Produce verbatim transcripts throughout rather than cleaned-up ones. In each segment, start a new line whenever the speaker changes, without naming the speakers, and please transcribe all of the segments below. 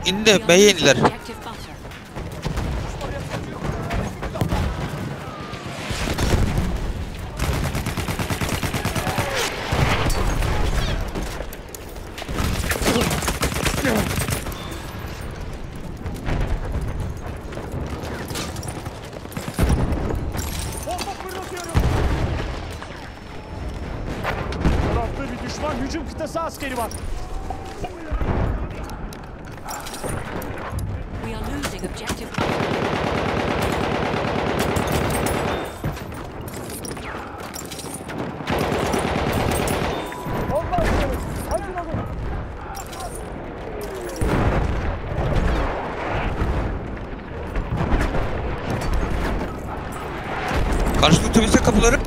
indi. B'ye indiler.
Tarafta bir düşman hücum kıtası askeri var.
We are losing objective.
Karşılıklı temizle kapıları.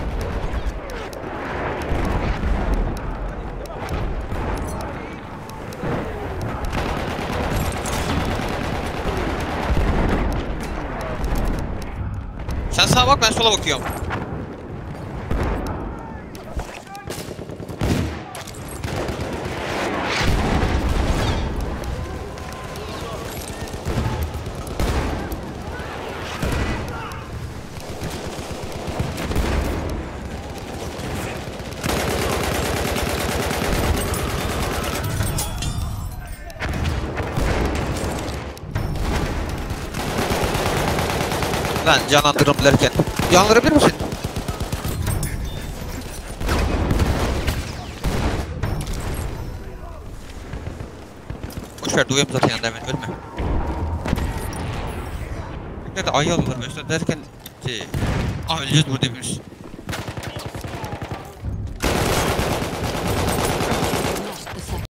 Sen sağa bak, ben sola bakıyorum. Lan canlandırırım derken. Canlandırabilir misin? Boşver, duyuyorum zaten yanında, hemen ölme. Nerede ayı alırlar mesela derken şey... Ah, öleceğiz burada hepimiz.